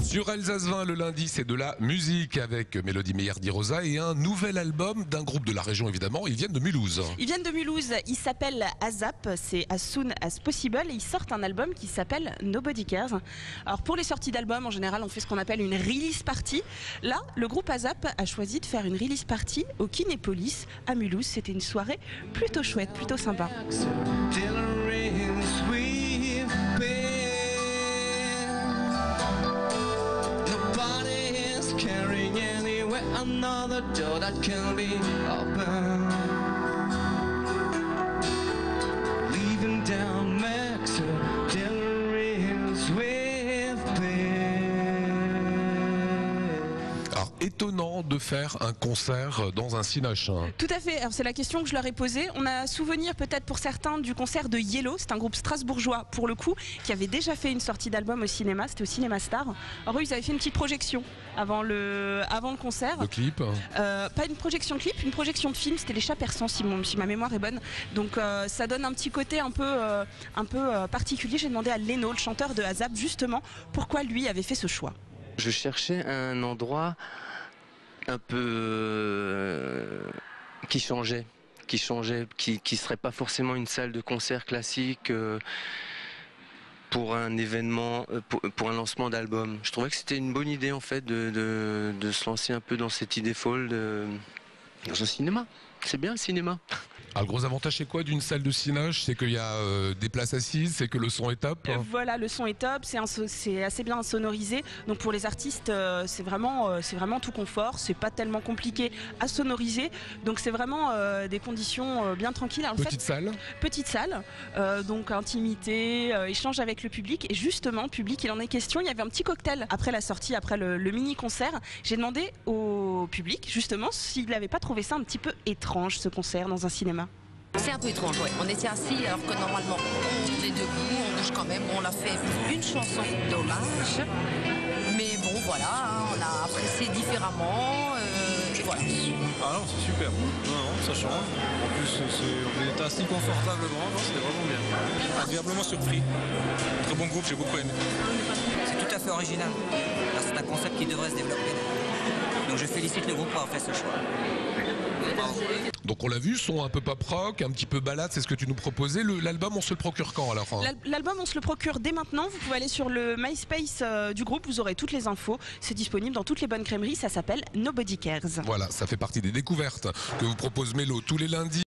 Sur Alsace 20, le lundi, c'est de la musique avec Mélodie Meyer-Di-Rosa et un nouvel album d'un groupe de la région, évidemment. Ils viennent de Mulhouse. Ils viennent de Mulhouse, ils s'appellent ASAP, c'est As Soon As Possible, et ils sortent un album qui s'appelle Nobody Cares. Alors pour les sorties d'albums, en général, on fait ce qu'on appelle une release party. Là, le groupe ASAP a choisi de faire une release party au Kinépolis à Mulhouse. C'était une soirée plutôt chouette, plutôt sympa. Another door that can be open, leaving down Max with pain. Alors, étonnant de faire un concert dans un cinoche. Tout à fait, alors c'est la question que je leur ai posée. On a souvenir peut-être pour certains du concert de Yellow, c'est un groupe strasbourgeois pour le coup, qui avait déjà fait une sortie d'album au cinéma, c'était au Cinéma Star. Alors eux, ils avaient fait une petite projection avant le concert. Le clip Pas une projection de clip, une projection de film, c'était Les Chats Persans si ma mémoire est bonne. Donc ça donne un petit côté un peu particulier. J'ai demandé à Leno, le chanteur de ASAP, justement, pourquoi lui avait fait ce choix. Je cherchais un endroit un peu qui changeait, qui serait pas forcément une salle de concert classique pour un événement, pour un lancement d'album. Je trouvais que c'était une bonne idée en fait de se lancer un peu dans cette idée folle dans un cinéma. C'est bien le cinéma. Alors, le gros avantage, c'est quoi d'une salle de cinoche? C'est qu'il y a des places assises, c'est que le son est top. Voilà, le son est top, c'est assez bien sonorisé. Donc pour les artistes, c'est vraiment tout confort. C'est pas tellement compliqué à sonoriser. Donc c'est vraiment des conditions bien tranquilles. Alors, Petite salle. Petite salle, donc intimité, échange avec le public. Et justement, public, il en est question. Il y avait un petit cocktail après la sortie, après le mini-concert. J'ai demandé au public, justement, s'il n'avait pas trouvé ça un petit peu étrange, ce concert dans un cinéma. C'est un peu étrange, ouais. On était assis alors que normalement on est debout, on bouge quand même. On a fait une chanson d'hommage, mais bon voilà, hein, on a apprécié différemment. Et voilà. Ah non, c'est super. Non, ça change. En plus, on est assis confortablement. Non, c'était vraiment bien. Agréablement surpris. Très bon groupe, j'ai beaucoup aimé. C'est tout à fait original. C'est un concept qui devrait se développer. Donc je félicite le groupe pour avoir fait ce choix. Bravo. Donc on l'a vu, son un peu pop rock, un petit peu balade, c'est ce que tu nous proposais. L'album, on se le procure quand alors? L'album, on se le procure dès maintenant. Vous pouvez aller sur le MySpace du groupe, vous aurez toutes les infos. C'est disponible dans toutes les bonnes crèmeries, ça s'appelle Nobody Cares. Voilà, ça fait partie des découvertes que vous propose Mélo tous les lundis.